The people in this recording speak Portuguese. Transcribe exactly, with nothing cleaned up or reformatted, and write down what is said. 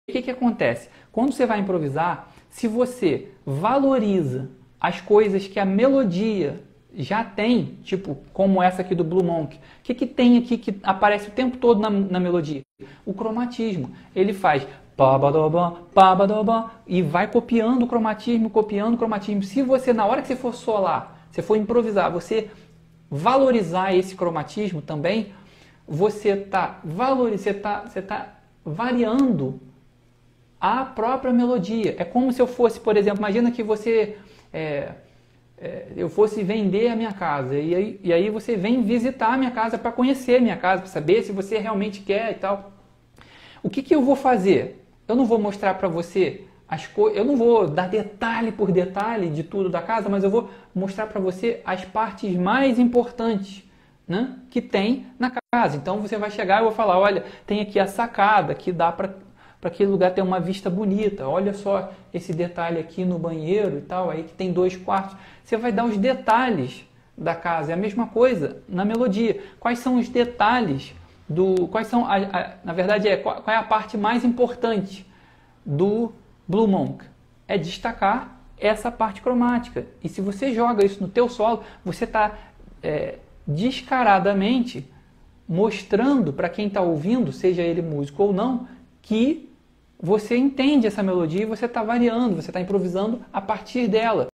O que que acontece? Quando você vai improvisar, se você valoriza as coisas que a melodia já tem, tipo como essa aqui do Blue Monk, o que que tem aqui que aparece o tempo todo na, na melodia? O cromatismo. Ele faz pá-ba-dó-bá, pá-ba-dó-bá, e vai copiando o cromatismo, copiando o cromatismo. Se você, na hora que você for solar, você for improvisar, você valorizar esse cromatismo também, você está valorizando, você tá, você tá variando a própria melodia. É como se eu fosse, por exemplo, imagina que você é, é, eu fosse vender a minha casa e aí, e aí você vem visitar a minha casa para conhecer a minha casa, para saber se você realmente quer e tal. O que que eu vou fazer? Eu não vou mostrar para você as coisas, eu não vou dar detalhe por detalhe de tudo da casa, mas eu vou mostrar para você as partes mais importantes, né, que tem na casa. Então você vai chegar e eu vou falar, olha, tem aqui a sacada que dá para para aquele lugar ter uma vista bonita. Olha só esse detalhe aqui no banheiro e tal, aí que tem dois quartos. Você vai dar os detalhes da casa. É a mesma coisa na melodia. Quais são os detalhes do... Quais são... A, a, na verdade, é qual, qual é a parte mais importante do Blue Monk? É destacar essa parte cromática. E se você joga isso no teu solo, você está é, descaradamente mostrando para quem está ouvindo, seja ele músico ou não, que você entende essa melodia e você está variando, você está improvisando a partir dela.